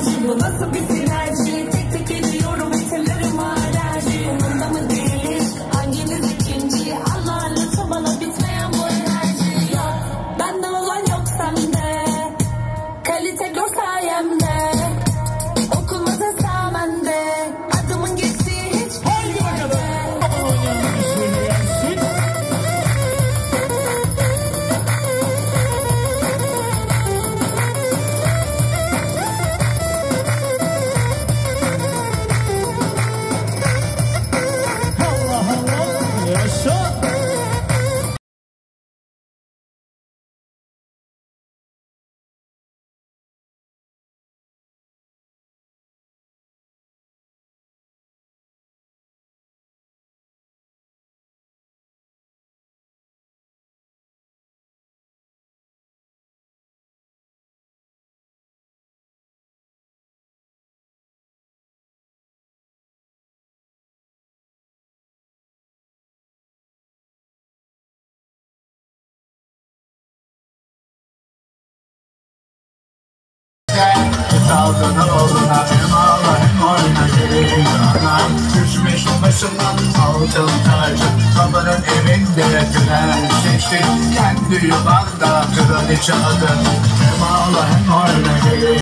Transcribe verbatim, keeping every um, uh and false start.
enerji, bu nasıl bir sinerji? Tek tek ediyorum etelerime alerji. Umurumda mı değil hiç hanginiz ikinci? Allah lütfen bana bitmeyen bu enerji. Yok bende olan yok sende, kalite gör sayemde. Okulmaza sağmende, adımın geçtiği hiç her yerde. Dalgını oğluna hem ağla hem oyna gelin ana. Düşmüş başından altın tacı, babanın evinde gülen seçti. Kendi yuvanda kraliçe adın, hem ağla hem oyna gelin.